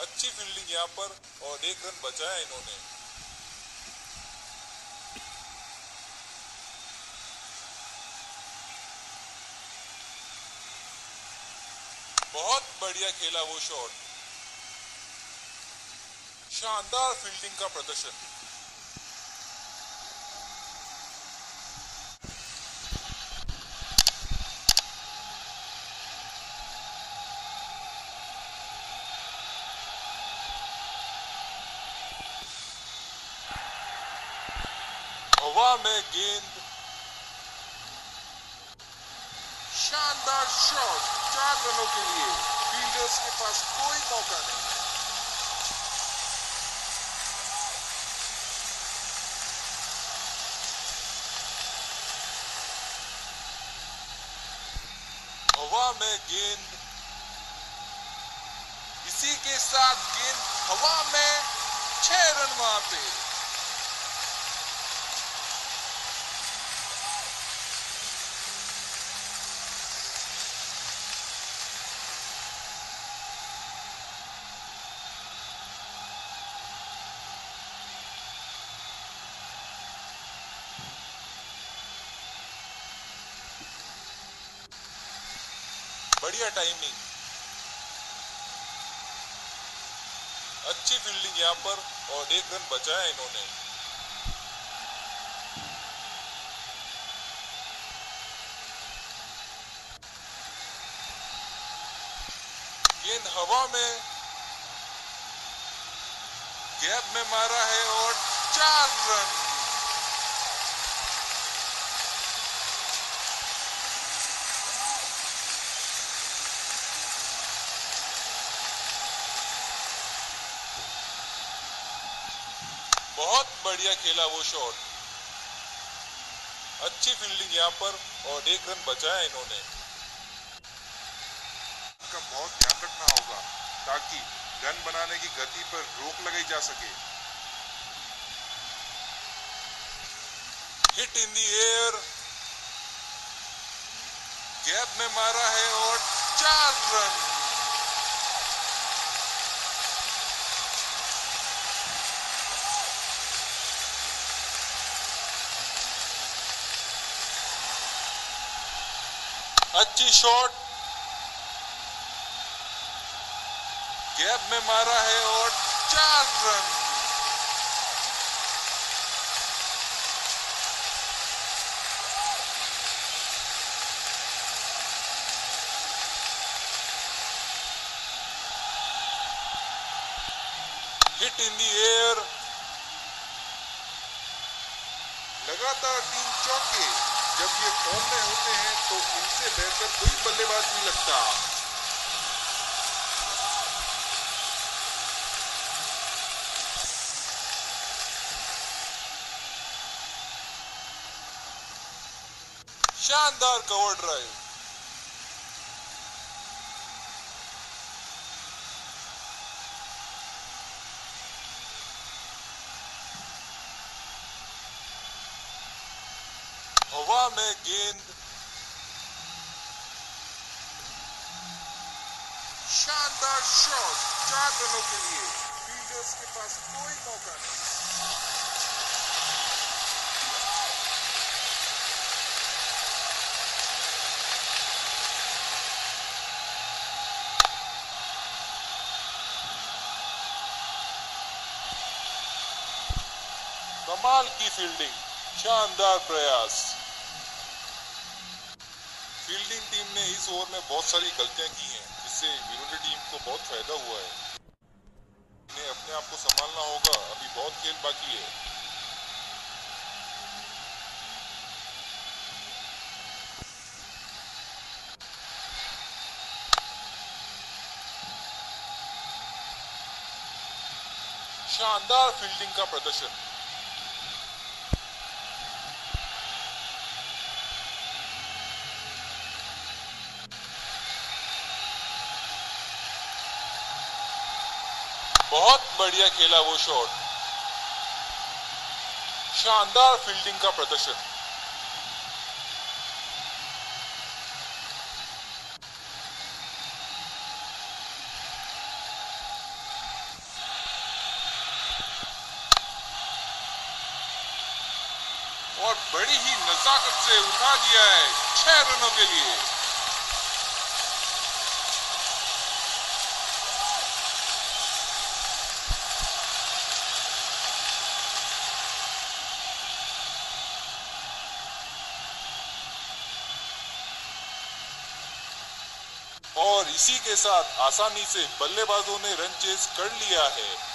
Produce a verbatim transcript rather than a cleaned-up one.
अच्छी फील्डिंग यहाँ पर और एक रन बचाया इन्होंने। बहुत बढ़िया खेला वो शॉट। शानदार फील्डिंग का प्रदर्शन। हवा में गेंद, शानदार शॉट, चार रनों के लिए। फील्डर्स के पास कोई मौका नहीं। हवा में गेंद, इसी के साथ गेंद हवा में, छह रन वहां पे। बढ़िया टाइमिंग, अच्छी फील्डिंग यहाँ पर और एक रन बचाया इन्होंने। गेंद हवा में, गैप में मारा है और चार रन। बहुत बढ़िया खेला वो शॉट। अच्छी फील्डिंग यहाँ पर और एक रन बचाया इन्होंने। का बहुत ध्यान रखना होगा ताकि रन बनाने की गति पर रोक लगाई जा सके। Hit in the air, gap में मारा है और चार रन। अच्छी शॉट, गैप में मारा है और चार run. Hit in the air, लगातार तीन चौके। जब ये फॉर्म में होते हैं तो इनसे बेहतर कोई बल्लेबाज नहीं लगता। शानदार कवर ड्राइव। हवा में गेंद, शानदार शॉट, चार रनों के लिए। फील्डर्स के पास कोई मौका नहीं। कमाल की फील्डिंग, शानदार प्रयास। फील्डिंग टीम ने इस ओवर में बहुत सारी गलतियां की हैं, जिससे विरोधी टीम को बहुत फायदा हुआ है। इन्हें अपने आप को संभालना होगा, अभी बहुत खेल बाकी है। शानदार फील्डिंग का प्रदर्शन। बहुत बढ़िया खेला वो शॉट। शानदार फील्डिंग का प्रदर्शन। और बड़ी ही नजाकत से उठा दिया है छह रनों के लिए। और इसी के साथ आसानी से बल्लेबाजों ने रन चेज कर लिया है।